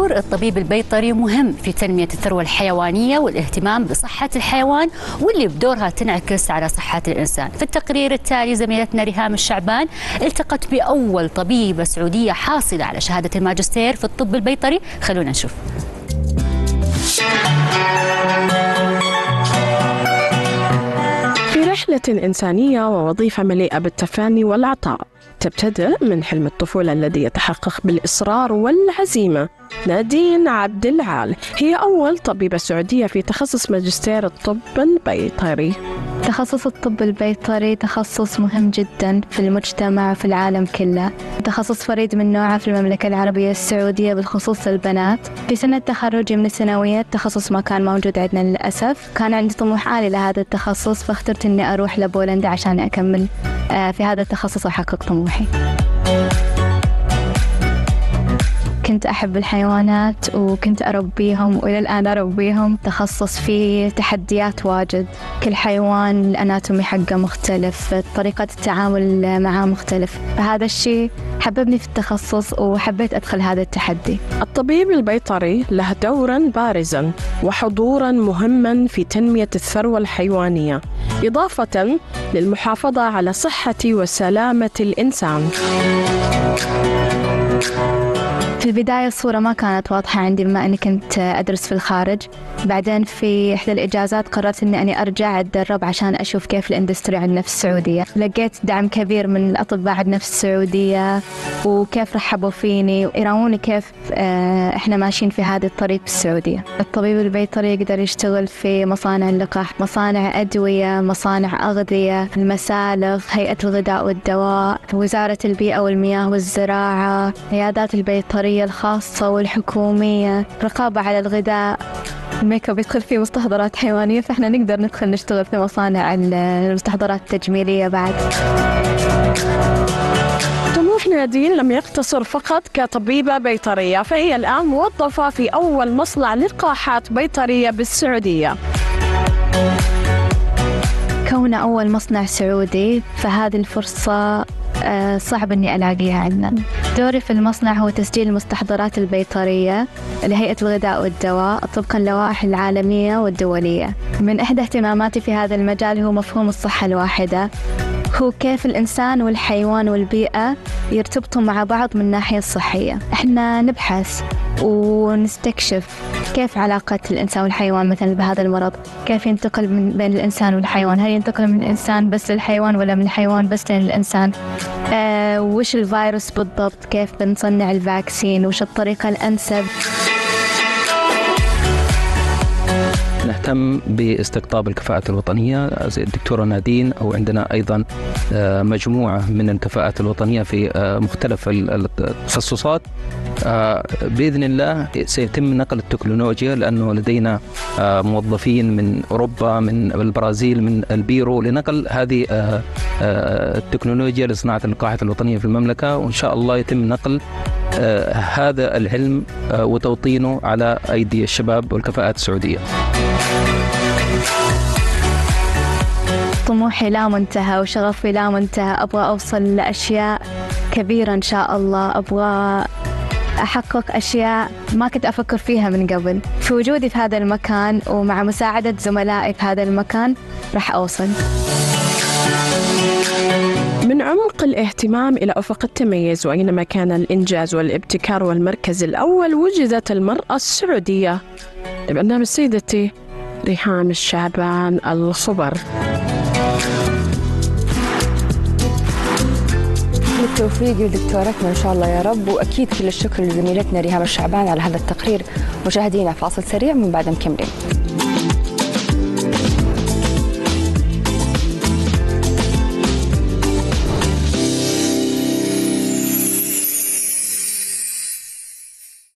دور الطبيب البيطري مهم في تنمية الثروة الحيوانية والاهتمام بصحة الحيوان، واللي بدورها تنعكس على صحة الإنسان. في التقرير التالي زميلتنا ريهام الشعبان التقت بأول طبيبة سعودية حاصلة على شهادة الماجستير في الطب البيطري. خلونا نشوف. في رحلة إنسانية ووظيفة مليئة بالتفاني والعطاء، تبتدأ من حلم الطفولة الذي يتحقق بالإصرار والعزيمة. نادين عبد العال هي أول طبيبة سعودية في تخصص ماجستير الطب البيطري. تخصص الطب البيطري تخصص مهم جدا في المجتمع وفي العالم كله، تخصص فريد من نوعه في المملكة العربية السعودية بالخصوص للبنات. في سنة تخرجي من الثانوية التخصص ما كان موجود عندنا للأسف، كان عندي طموح عالي لهذا التخصص، فاخترت إني أروح لبولندا عشان أكمل في هذا التخصص وأحقق طموحي. كنت أحب الحيوانات وكنت أربيهم وإلى الآن أربيهم. تخصص فيه تحديات واجد، كل حيوان الأناتومي حقه مختلف، طريقة التعامل معه مختلف، فهذا الشيء حببني في التخصص وحبيت أدخل هذا التحدي. الطبيب البيطري له دورا بارزا وحضورا مهما في تنمية الثروة الحيوانية، إضافة للمحافظة على صحة وسلامة الإنسان. في البداية الصورة ما كانت واضحة عندي بما أني كنت أدرس في الخارج. بعدين في إحدى الإجازات قررت أني أرجع أتدرب عشان أشوف كيف الاندستري عندنا في السعودية. لقيت دعم كبير من الأطباء عندنا في السعودية وكيف رحبوا فيني ويراوني كيف إحنا ماشيين في هذا الطريق في السعودية. الطبيب البيطري يقدر يشتغل في مصانع اللقاح، مصانع أدوية، مصانع أغذية، المسالخ، هيئة الغذاء والدواء، وزارة البيئة والمياه والزراعة، عيادات البيطرية الخاصة والحكومية، رقابة على الغذاء. الميك اب يدخل فيه مستحضرات حيوانية، فإحنا نقدر ندخل نشتغل في مصانع المستحضرات التجميلية بعد. طموح نادين لم يقتصر فقط كطبيبة بيطرية، فهي الآن موظفة في أول مصنع لقاحات بيطرية بالسعودية. كون أول مصنع سعودي فهذه الفرصة صعب أني ألاقيها عندنا. دوري في المصنع هو تسجيل المستحضرات البيطرية لهيئة الغذاء والدواء طبقا للوائح العالمية والدولية. من إحدى اهتماماتي في هذا المجال هو مفهوم الصحة الواحدة، هو كيف الإنسان والحيوان والبيئة يرتبطوا مع بعض من الناحية الصحية. إحنا نبحث ونستكشف كيف علاقة الإنسان والحيوان مثلا بهذا المرض، كيف ينتقل من بين الإنسان والحيوان، هل ينتقل من الإنسان بس للحيوان ولا من الحيوان بس للإنسان، وش الفيروس بالضبط، كيف بنصنع الفاكسين، وش الطريقة الأنسب. نهتم باستقطاب الكفاءات الوطنية زي الدكتورة نادين، أو عندنا أيضا مجموعة من الكفاءات الوطنية في مختلف التخصصات. بإذن الله سيتم نقل التكنولوجيا، لأنه لدينا موظفين من أوروبا، من البرازيل، من البيرو، لنقل هذه التكنولوجيا لصناعة اللقاحات الوطنية في المملكة. وإن شاء الله يتم نقل هذا العلم وتوطينه على أيدي الشباب والكفاءات السعودية. طموحي لا منتهى وشغفي لا منتهى، أبغى أوصل لأشياء كبيرة إن شاء الله، أبغى أحقق أشياء ما كنت أفكر فيها من قبل. في وجودي في هذا المكان ومع مساعدة زملائي في هذا المكان راح أوصل. من عمق الاهتمام إلى أفق التميز، وأينما كان الإنجاز والابتكار والمركز الأول وجدت المرأة السعودية. برنامج سيدتي ريهام الشعبان، الخبر. بالتوفيق لدكتورتنا إن شاء الله يا رب، وأكيد كل الشكر لزميلتنا ريهام الشعبان على هذا التقرير. مشاهدينا فاصل سريع من بعد مكملين.